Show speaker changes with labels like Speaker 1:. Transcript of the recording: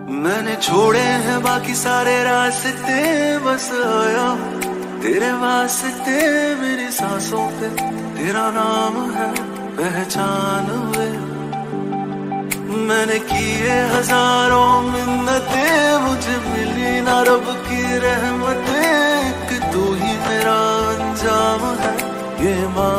Speaker 1: मैंने छोड़े हैं बाकी सारे रास्ते, बस आया तेरे वास्ते। मेरी सांसों पे तेरा नाम है पहचान वे। मैंने किए हजारों मिन्नतें, मुझे मिली ना रब की रहमतें। कि तू ही मेरा अंजाम है ये मान